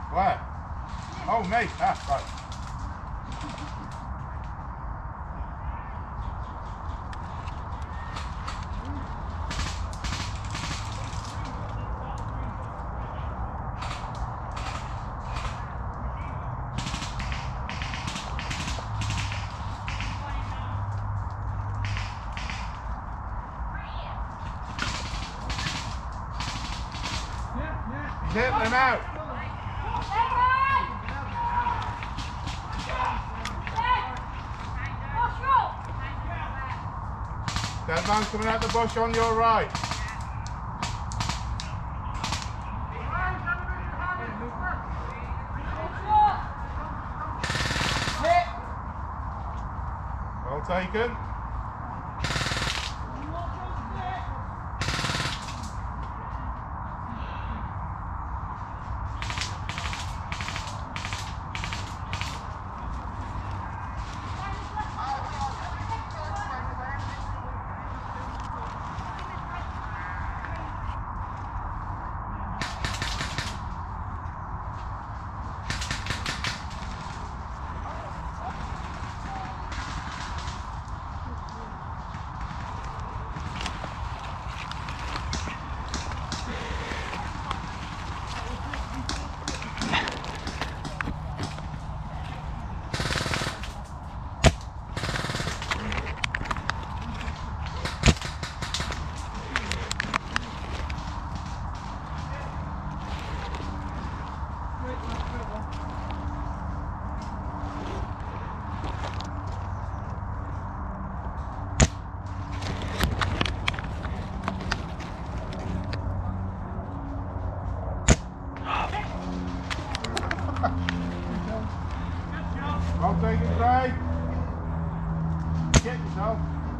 Where? Oh, me. Ah, right. He's hitting them out. Dead man coming out the bush on your right. Well taken. Well taken, Craig. Get yourself.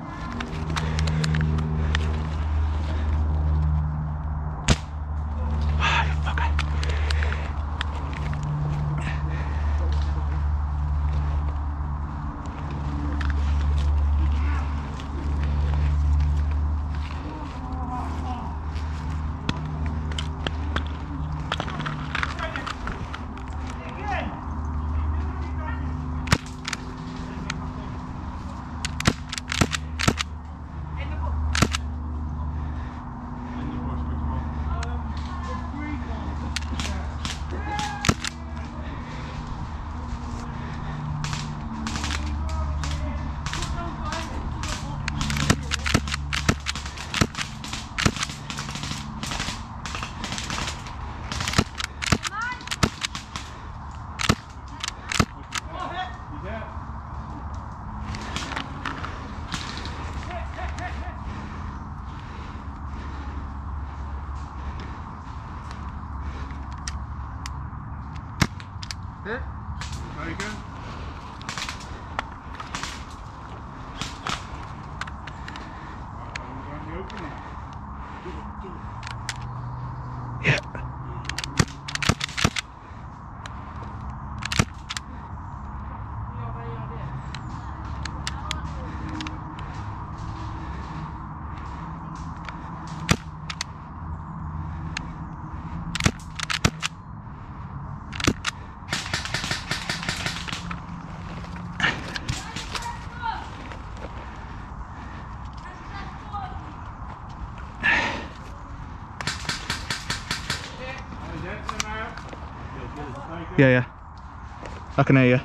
Hit. Very good. Yeah. Yeah. I can hear you.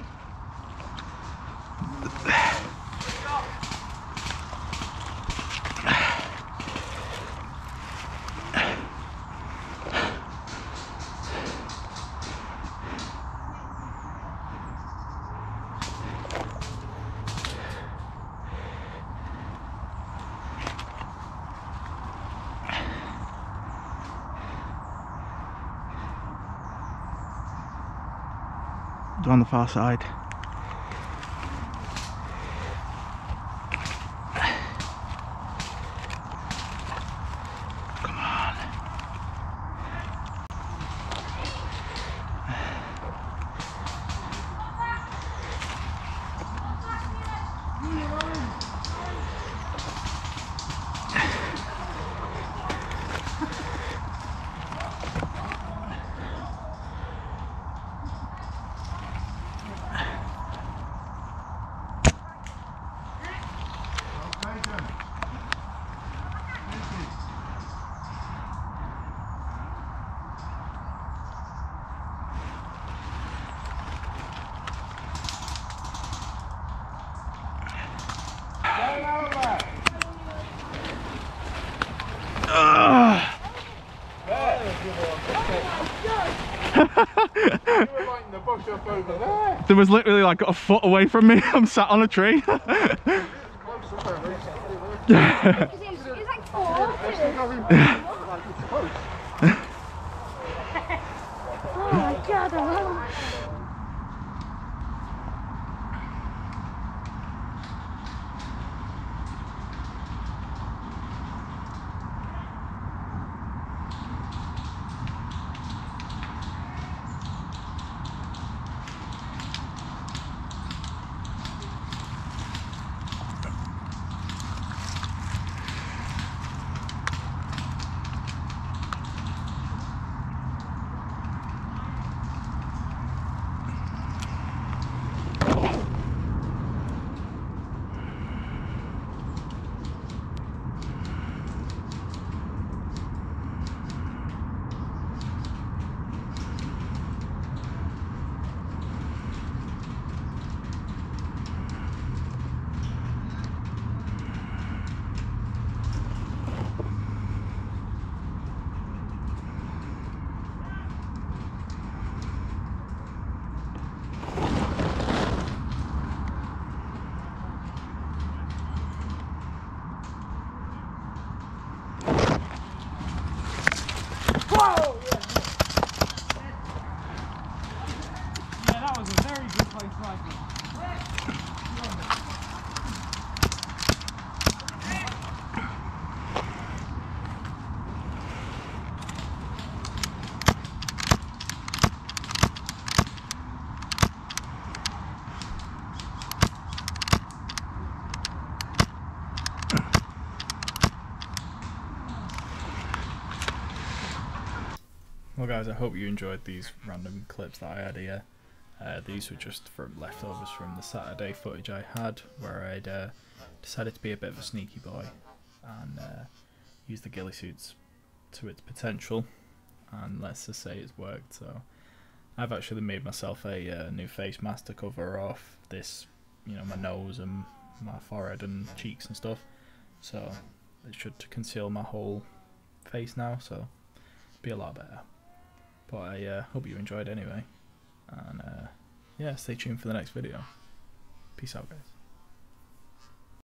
On the far side. Come on. were lighting the bush up over there. There was literally like a foot away from me. I'm sat on a tree. It's like 4. Oh my god, I love it. Well guys, I hope you enjoyed these random clips that I had here. These were just from leftovers from the Saturday footage I had, where I'd decided to be a bit of a sneaky boy and use the ghillie suits to its potential, and let's just say it's worked. So I've actually made myself a new face mask to cover off this, you know, my nose and my forehead and cheeks and stuff, so it should conceal my whole face now, so be a lot better. But I hope you enjoyed anyway, and yeah, stay tuned for the next video. Peace out guys.